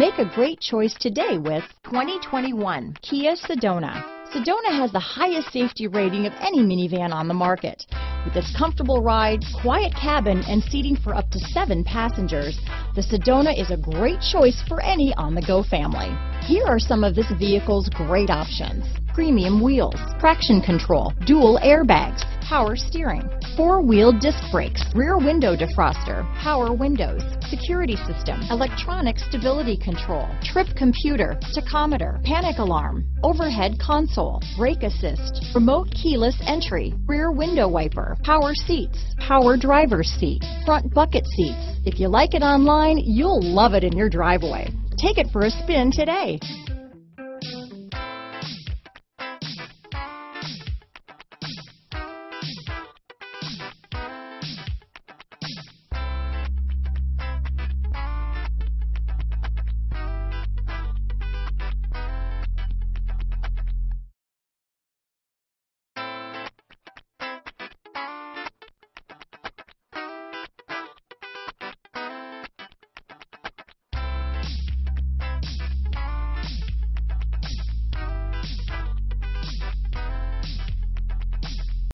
Make a great choice today with 2021 Kia Sedona. Sedona has the highest safety rating of any minivan on the market. With its comfortable ride, quiet cabin, and seating for up to 7 passengers, the Sedona is a great choice for any on-the-go family. Here are some of this vehicle's great options: premium wheels, traction control, dual airbags, power steering, 4-wheel disc brakes, rear window defroster, power windows, security system, electronic stability control, trip computer, tachometer, panic alarm, overhead console, brake assist, remote keyless entry, rear window wiper, power seats, power driver's seat, front bucket seats. If you like it online, you'll love it in your driveway. Take it for a spin today.